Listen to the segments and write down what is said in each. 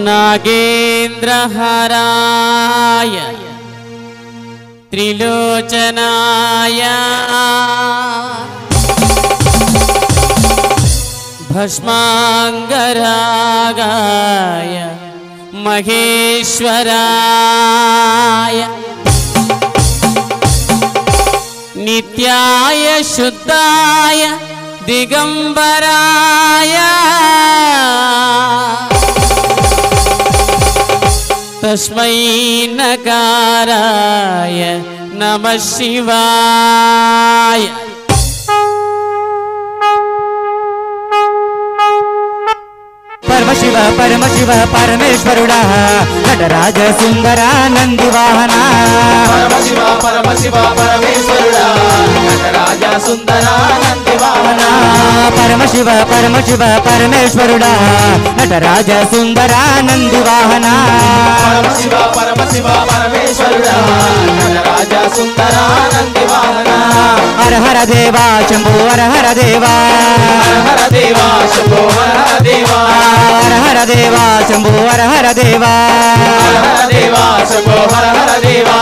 नागेन्द्रहराय त्रिलोचनाय भस्मांगरागाय महेश्वराय नित्याय शुद्धाय दिगंबराय तस्मै नकाराय नमः शिवाय। परमशिव परमशिव परमेश्वरुडा नटराज सुंदरा नंदिवाहना परमशिव परमशिव परमेश्वरुडा नटराज सुंदरा नंदिवाहना परमशिव परमशिव परमेश्वरुडा नटराज सुंदरा नंदिवाहना परमशिव परमशिव परमेश्वरुडा नटराज सुंदरा नंदिवाहना हर हर देवा शंभो हर हर देवा हर हर देवा शंभो हर हर देवा हर हर देवा शंभो हर हर देवा हर हर देवा शंभो हर हर देवा।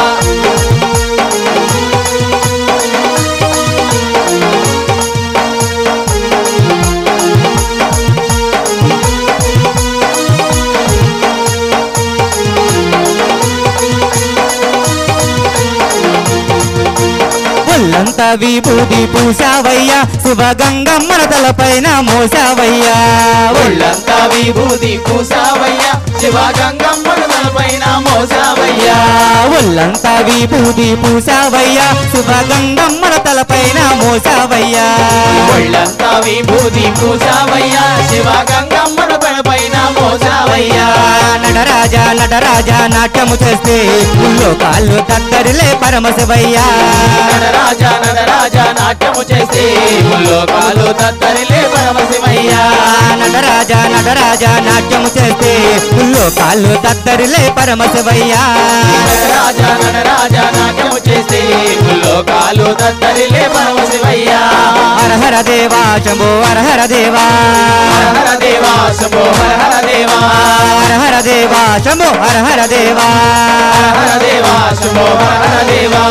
ఒళ్ళంతా విభూది పూసావయ్యా శివగంగమ్మన తలపైన మోసావయ్యా ఒళ్ళంతా విభూది పూసావయ్యా శివగంగమ్మన తలపైన మోసావయ్యా ఒళ్ళంతా విభూది పూసావయ్యా శివగంగమ్మన తలపైన మోసావయ్యా ఒళ్ళంతా విభూది పూసావయ్యా శివగంగమ్మన తలపైన మోసావయ్యా నటరాజా నటరాజా నాట్యము చేస్తే లోకాలు తత్తరిలే పరమశివయ్యా నటరాజా నటరాజా నాట్యము చేస్తే లోకాలు తత్తరిలే పరమశివయ్యా నటరాజా నటరాజా నాట్యము చేస్తే లోకాలు తత్తరిలే పరమశివయ్యా నటరాజా నటరాజా నాట్యము చేస్తే లోకాలు తత్తరిలే పరమశివయ్యా హర హర దేవా శంభో హర హర దేవా హర హర దేవా శంభో హర హర దేవా హర హర దేవా శంభో హర హర దేవా హర హర దేవా శంభో హర హర దేవా।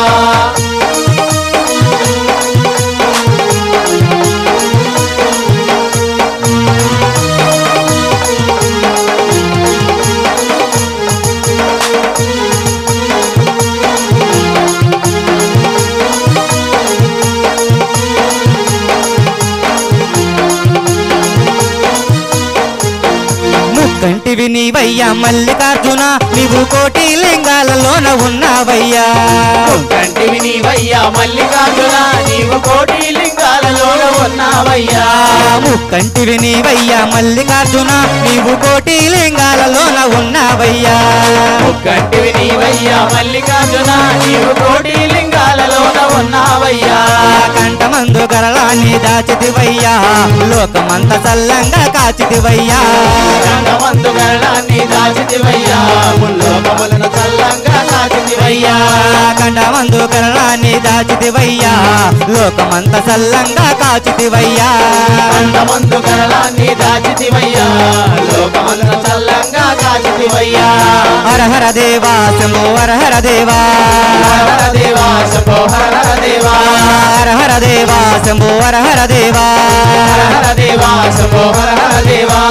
కంటివి నీవయ్యా మల్లికార్జున నీవు కోటి లింగాలలోన ఉన్నావయ్యా కంటివి నీవయ్యా మల్లికార్జున నీవు కోటి లింగాలలోన ఉన్నావయ్యా ముక్కంటివి నీవయ్యా మల్లికార్జున నీవు కోటి లింగాలలోన ఉన్నావయ్యా ముక్కంటివి నీవయ్యా మల్లికార్జున నీవు కోటి లింగాలలోన ఉన్నావయ్యా కంఠమందు గరళాన్ని దాచితివయ్యా లోకమంత చల్లంగా కాచితివయ్యా కంఠమందు గరళాన్ని దాచితివయ్యా ముల్లోకములను చల్లంగా కాచితివయ్యా కంఠమందు గరళాన్ని దాచితివయ్యా లోకమంత చల్లంగా కాచితివయ్యా కంఠమందు గరళాన్ని దాచితివయ్యా లోకములను చల్లంగా కాచితివయ్యా హర హర దేవా శంభో హర హర దేవా హర హర దేవా శంభో హర హర దేవా హర హర దేవా శంభో హర హర దేవా హర హర దేవా శంభో హర హర దేవా।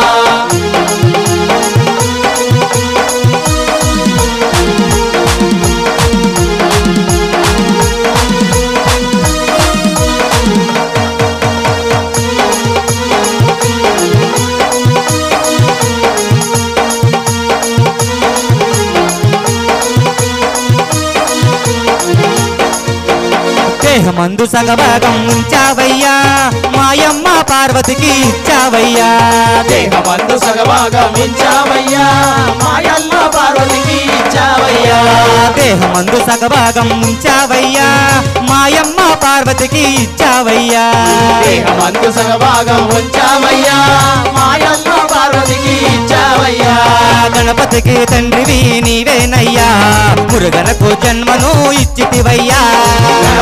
దేహమందు సగభాగం ఉంచావయ్యా మాయమ్మ పార్వతికి ఇచ్చావయ్యా దేహమందు సగభాగం ఇచ్చావయ్యా మాయమ్మ పార్వతికి ఇచ్చావయ్యా దేహమందు సగభాగం ఉంచావయ్యా మాయమ్మ పార్వతికి ఇచ్చావయ్యా దేహమందు సగభాగం ఉంచావయ్యా మాయమ్మ పార్వతికి ఇచ్చావయ్యా గణపతికి తండ్రివి నీవేనయ్యా మురుగనకు జన్మను ఇచ్చితివయ్యా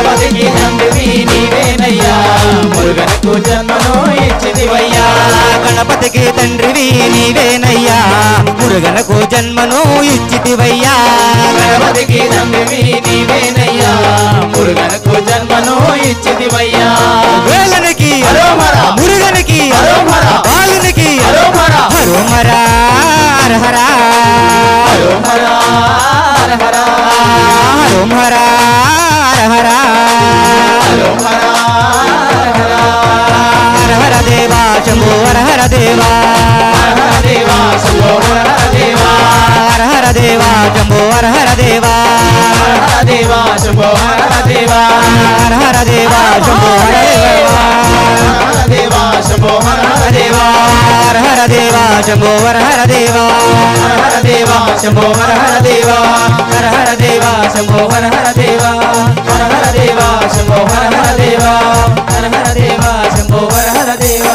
గణపతికి తండ్రివి నీవేనయ్యా మురుగనకు జన్మను ఇచ్చితివయ్యా గణపతికి తండ్రివి నీవేనయ్యా మురుగనకు జన్మను ఇచ్చితివయ్యా గణపతికి తండ్రివి నీవేనయ్యా మురుగనకు జన్మను ఇచ్చితివయ్యా వేలనికి హరోమరా మురుగనికి హరోమరా బాలునికి హరోమరా హరోమరా హరహరా హరోమరా హరహరా హరోమరా హరహరా హరోమరా హరహరా హరహర దేవా శంభో హరహర దేవా హరహర దేవా శంభో హరహర దేవా హరహర దేవా శంభో హరహర దేవా హరహర దేవా శంభో హరహర దేవా హరహర దేవా శంభో హరహర దేవా హరహర దేవా శంభో హరహర దేవా హరహర దేవా శంభో హరహర దేవా హరహర దేవా శంభో హరహర దేవా హరహర దేవా శంభో హరహర దేవా హరహర దేవా శంభో హరహర దేవా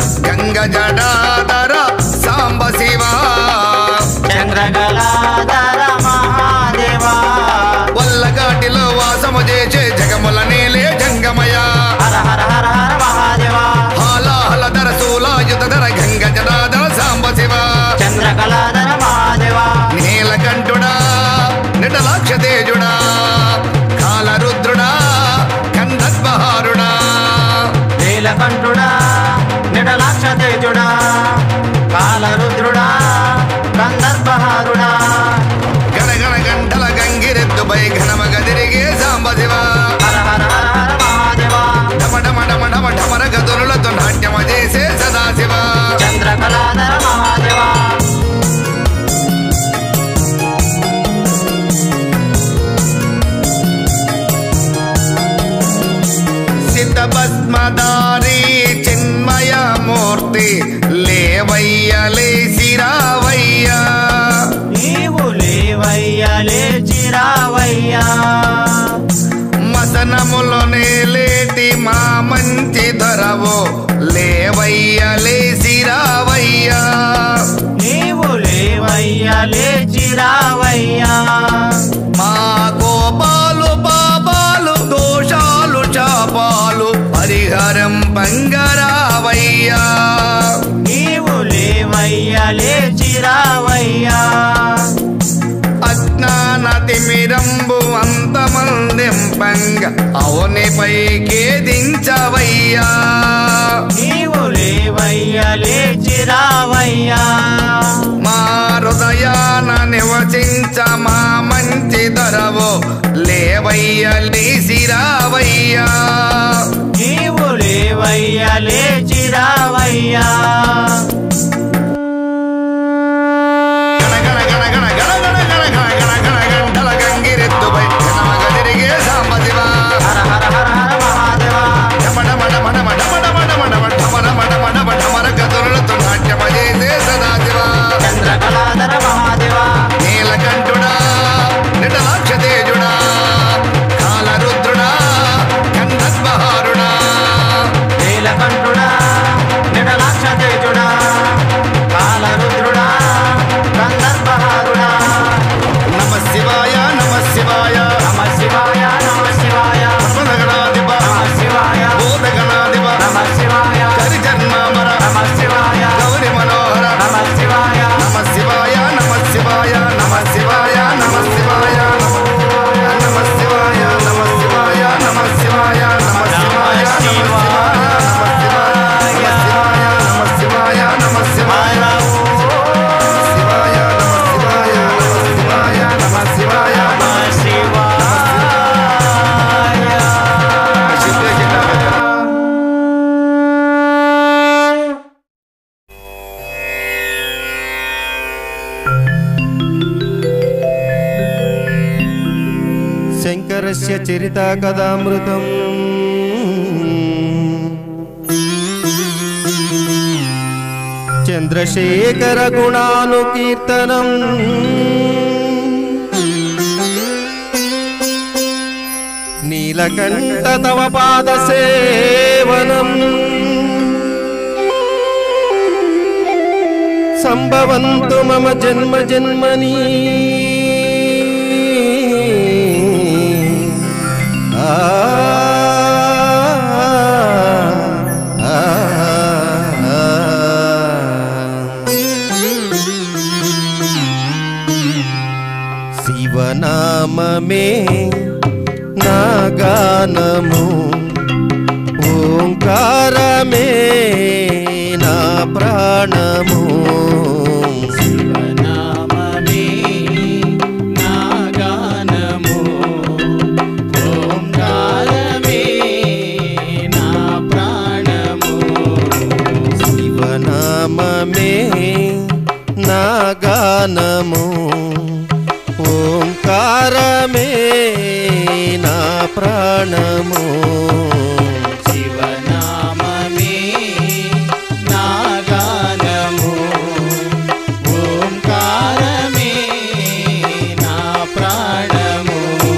జడాధర సాంబ శివ చంద్రగలాధర కాలరుద్రుడా గంధర్వహారుడా గణగణ గంటల గంగిరెద్దుపై ఘనమగదిరిగే సాంబశివ హర హర హర హర మహాదేవ డమ డమ డమ డమ ఢమర గదురులతో నాట్యమ చేసే సదాశివ చంద్రకళాధర మహాదేవ భస్మదారి చిన్మయ మూర్తి లేవయ్య లేసిరావయ్య నీవు లేవయ్య లేచిరావయ్య మసనములోనే లేటి మా మంచి ధరవు లేవయ్య లేసిరావయ్య నీవు లేవయ్య లేచిరావయ్య మా కోపాలు పాపాలు దోషాలు శాపాలు పరిహారం బంగారావయ్యా నీవు లేవయ్య లేచిరావయ్యా అజ్ఞాన తిమిరంబు అంతమందింపంగ అవునిపైకే దించవయ్యా నీవు లేవయ్య లేచిరావయ్యా మా హృదయాన నివసించ మా మంచి ధరవు లేవయ్య లేసిరావయ్యా నీవు లేవయ్య లేచిరావయ్యా గణ గణ గణ గణ గణ గణ గణ గణ గణ గణ గంటల గంగిరెద్దుపై ఘనమగదిరిగే సాంబశివ హర హర హర హర మహాదేవ డమ డమ డమ డమ డమ డమ డమ డమ ఢమర డమ డమ ఢమర గదురులతో నాట్యమ చేసే సదాశివ చంద్రకళాధర మహాదేవ నీలకంఠుడా నిటలాక్ష తేజుడా కాలరుద్రుడా గంధర్వహారుడా నీలకంఠుడా నిటలాక్ష తేజుడా కాలరుద్రుడా గంధర్వహారుడా నమ శివాయ నమ శివాయ నమ శివాయ నమ శివాయ పద్మగణాధిప నమ శివాయ భూతగణాధిప నమ శివాయ కరిజన్మామర నమ శివాయ గౌరి మనోహర నమ శివాయ నమ శివాయ నమ శివాయ నమ శివాయ నమ శివాయ నమ శివాయ నమ శివాయ నమ శివాయ నమ శివాయ నమ శివాయ నమ శివాయ శంకరస్య చరితా కథామృతం చంద్రశేఖర గుణానుకీర్తనం నీలకంఠ తవ పాద సేవనం సంభవంతు మమ జన్మ జన్మని శివనామమే నా గానము ఓంకారమే నా ప్రాణము శివనామమే నా గానము ఓంకారమే నా ప్రాణము శివనామమే నా గానము ఓంకారమే నా ప్రాణము శివనామమే నా గానము ఓంకారమే నా ప్రాణము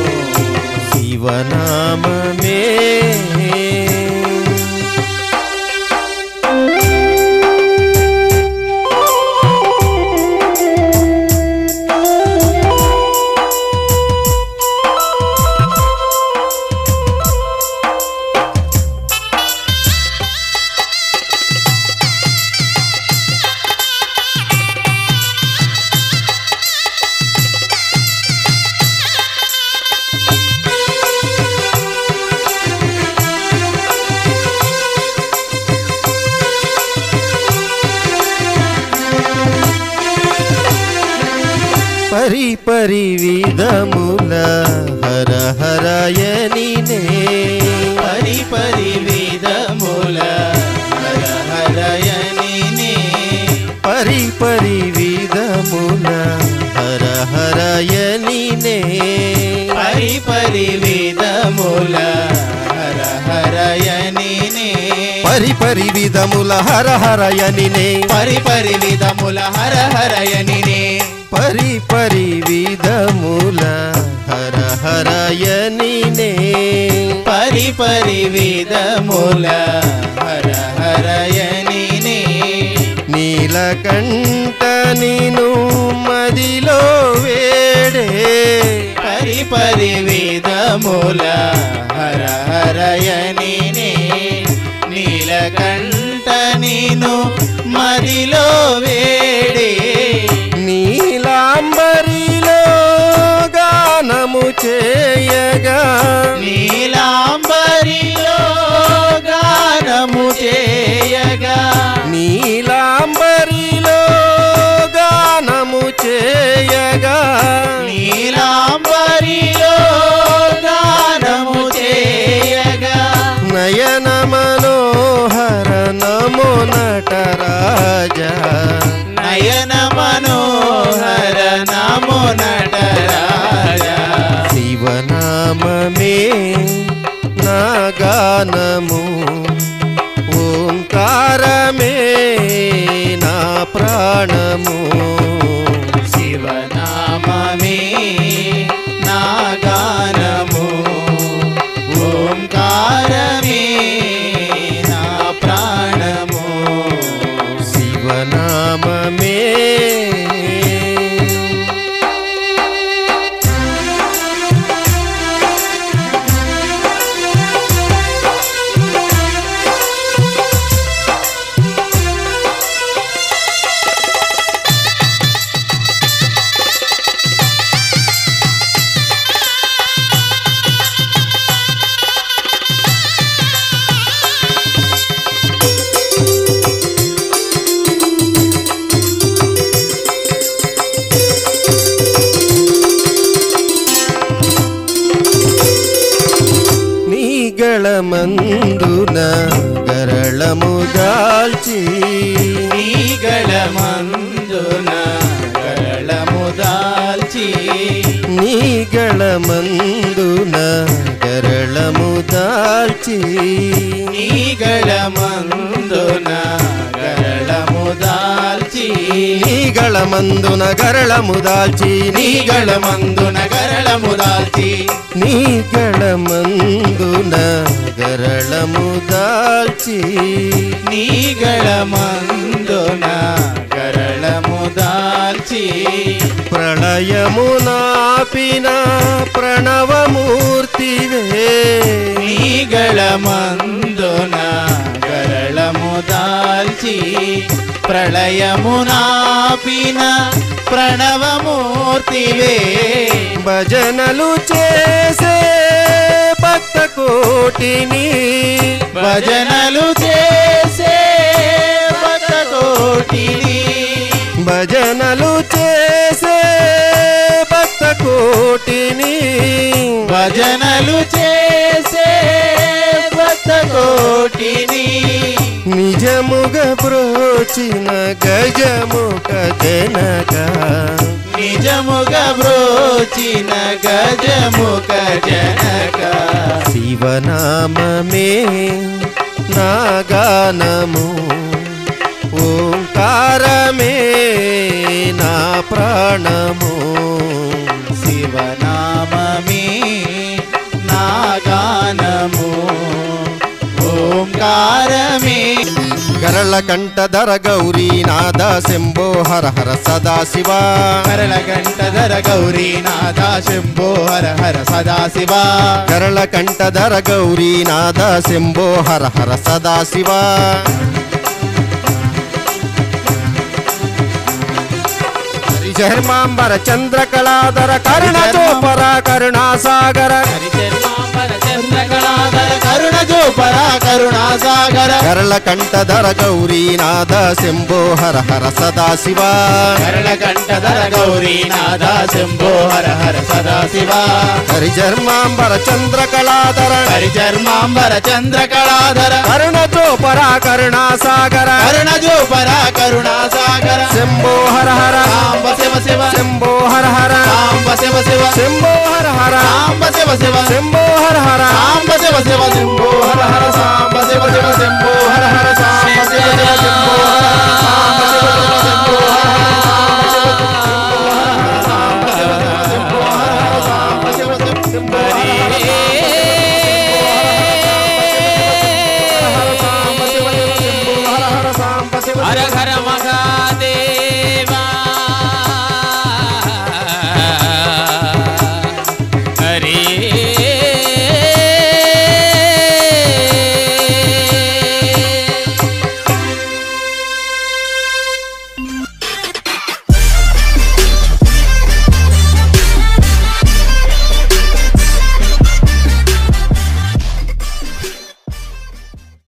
శివనామమే పరి పరి విధముల హర హరయనినే పరి పరి విధముల హర హరయనినే పరి పరి విధముల హర హరయనినే పరి పరి విధముల హర హరయనినే పరి పరి విధముల హర హరయనినే పరి పరి విధముల హర హరయనినే పరి పరి విధముల హర హరయనినే పరి పరి విధముల హర హరయనినే నీలకంఠ నిను మదిలో వేడే పరి పరి విధముల హర హరయనినే నీలకంఠ నిను మదిలో వేడే నీలాంబరిలో గానము చేయగా నీలాంబరిలో గానము చేయగా నీలాంబరిలో గానము చేయగా నీలాంబరిలో గానము చేయగా నయన మనోహర నమో నటరాజా నయన మనోహర నమో నటరాజా శివనామమే నా గానము ఓంకారమే నా ప్రాణము శివనామమే నా గానము ఓంకారమే నా ప్రాణము శివనామమే మందున గరళము దాల్చి నీగళమందున గరళము దాల్చి నీగళమందున గరళము దాల్చి నీగళమందున గరళము దాల్చి నీగళమందున గరళము దాల్చి నీగళమందున గరళము దాల్చి నీగళమందున గరళము దాల్చి నీగళమందున గరళము దాల్చి ప్రళయమునాపిన ప్రణవమూర్తివే నీగళమందున గరళము దాల్చి ప్రళయమునాపిన ప్రణవమూర్తివే భజనలు చేసే భక్త కోటిని భజనలు చేసే భక్త కోటిని భజనలు చేసే భక్త కోటిని భజనలు చేసే భక్త కోటిని నిజముగ బ్రోచిన గజముఖ జనక నిజముగ బ్రోచిన గజముఖ జనక శివనామమే నా గానము ఓంకారమే నా ప్రాణము శివనామమే నా గానము ఓంకారమే గరళ కంఠధర గౌరీ నాద శంభో హర హర సదా శివ కరళ కంఠధర గౌరీ నాద శంభో హర హర సదా శివ గరళ కంఠధర గౌరీ నాద శంభో హర హర సదా శివ హరిచర్మాంబర చంద్రకళాధర కరుణ చోపర కరుణాసాగర హరిచర్మాంబర చంద్రకళాధర కరుణ చూపరా కరుణా సాగర గరళ కంఠధర గౌరీనాథ శంభో హర హర సదాశివ కరళ కంఠధర గౌరీనాథ శంభో హర హర సదాశివ హరిచర్మాంబర చంద్రకళాధర హరిచర్మాంబర చంద్రకళాధర కరుణ చూపరా కరుణా సాగర కరుణ చూపరా కరుణా సాగర శంభో హర హర సాంబ శివ శివ శంభో హర హర సాంబ శివ శివ శంభో హర హర సాంబ శివ శివ శంభో హర హర సాంబ శివ శివ శంభో హర హర సాంబ శివ శివ శంభో హర హర సాంబ శివ శివ శంభో హర హర సాంబ శివ శివ శంభో హర హర సాంబ శివ శివ శంభో హర హర సాంబ శివ శివ శంభో హర హర హర హర